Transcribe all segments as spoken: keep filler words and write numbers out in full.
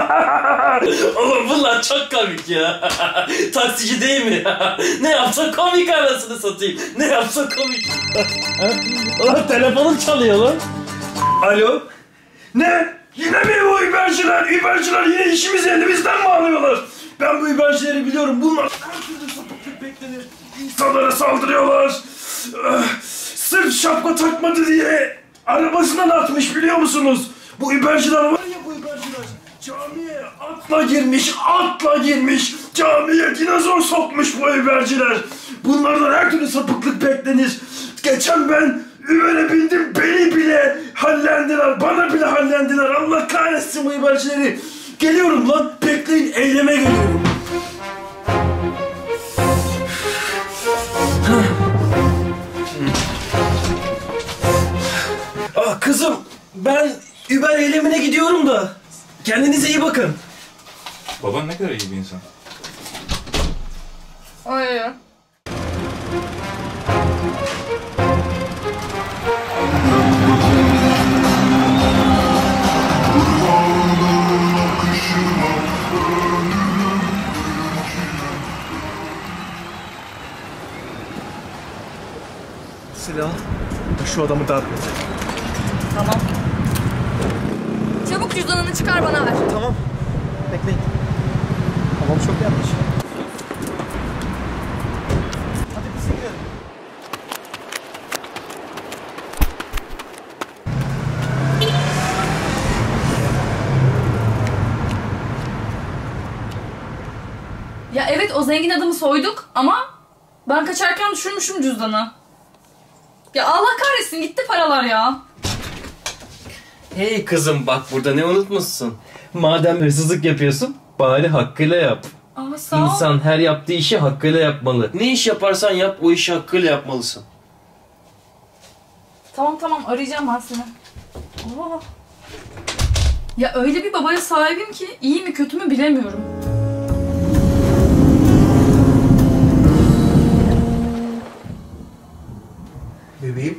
Oğlum bunlar çok komik ya. Taksici değil mi ya? Ne yapsa komik arasını satayım. Ne yapsa komik. Ulan telefonum çalıyor lan. Alo? Ne? Yine mi bu überciler? Überciler yine işimizi elimizden mi alıyorlar? Ben bu übercileri biliyorum. Bunlar her türlü sapıklık beklenir. İnsanlara saldırıyorlar. Sırf şapka takmadı diye arabasından atmış, biliyor musunuz? Bu überciler var ya, bu überciler. Camiye atla girmiş, atla girmiş. Camiye dinozor sokmuş bu überciler. Bunlardan her türlü sapıklık beklenir. Geçen ben Uber'e bindim, beni bile hallendiler, bana bile hallendiler. Allah kahretsin bu übercileri. Geliyorum lan, bekleyin, eyleme geliyorum. Ah kızım, ben Uber eylemine gidiyorum da. Kendinize iyi bakın. Baban ne kadar iyi bir insan. Hayır. Silah. Şu adamı darp et. Tamam. Çabuk cüzdanını çıkar bana ver. Tamam. Bekleyin. Tamam, çok yanlış. Hadi biz gidelim. Ya evet, o zengin adamı soyduk ama ben kaçarken düşürmüşüm cüzdanı. Ya Allah kahretsin, gitti paralar ya. Hey kızım, bak burada ne unutmuşsun? Madem hırsızlık yapıyorsun, bari hakkıyla yap. Aa, sağ ol. İnsan her yaptığı işi hakkıyla yapmalı. Ne iş yaparsan yap, o işi hakkıyla yapmalısın. Tamam tamam, arayacağım ben seni. Aa. Ya öyle bir babaya sahibim ki iyi mi kötü mü bilemiyorum. Bebeğim,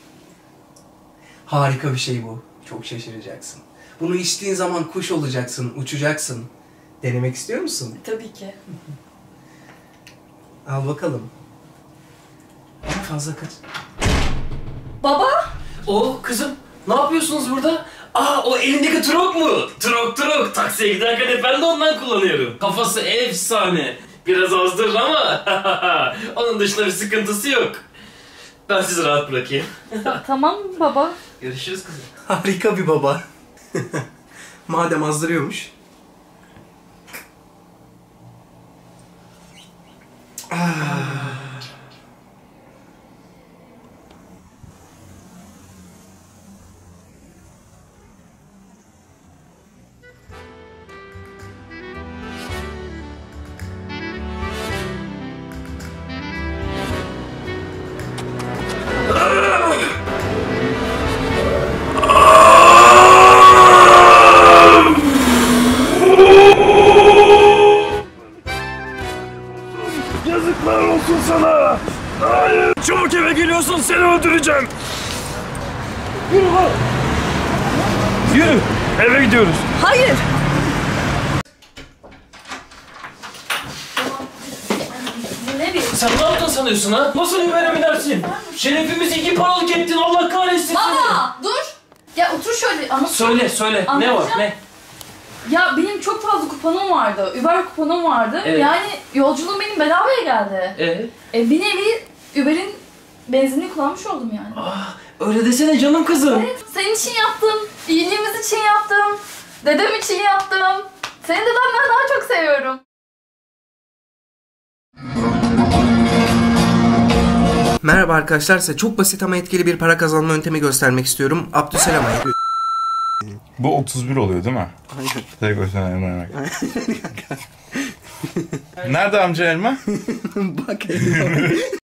harika bir şey bu. Çok şaşıracaksın. Bunu içtiğin zaman kuş olacaksın, uçacaksın. Denemek istiyor musun? Tabii ki. Al bakalım. En fazla kaç? Baba! O kızım, ne yapıyorsunuz burada? Aa, o elindeki trok mu? Trok trok. Taksiye giderken hep ben de ondan kullanıyorum. Kafası efsane. Biraz azdır ama onun dışında bir sıkıntısı yok. Ben sizi rahat bırakayım. Tamam baba. Görüşürüz kızım. Harika bir baba. Madem azdırıyormuş. Ah. Yazıklar olsun sana. Hayır. Çabuk eve geliyorsun, seni öldüreceğim. Yürü lan. Yürü. Eve gidiyoruz. Hayır! Ne bir? Sen ne yaptın sanıyorsun ha? Nasıl Uber'e binersin? Şerefimizi iki paralık ettin, Allah kahretsin seni. Baba! Dur! Ya otur şöyle. Anlat. Söyle söyle, ne var Anlatacağım. ne? Ya benim çok fazla kuponum vardı. Uber kuponum vardı. Evet. Yani yolculuğum benim bedavaya geldi. Ee? E bir nevi Uber'in benzinini kullanmış oldum yani. Ah, öyle desene canım kızım. Evet, senin için yaptım. İyiliğimiz için yaptım. Dedem için yaptım. Seni dedemden daha çok seviyorum. Merhaba arkadaşlar, size çok basit ama etkili bir para kazanma yöntemi göstermek istiyorum. Abdüselam ayı. Bu otuz bir oluyor değil mi? Aynen. Tek başına elma yemek. Nerede amca elma? Bak elma.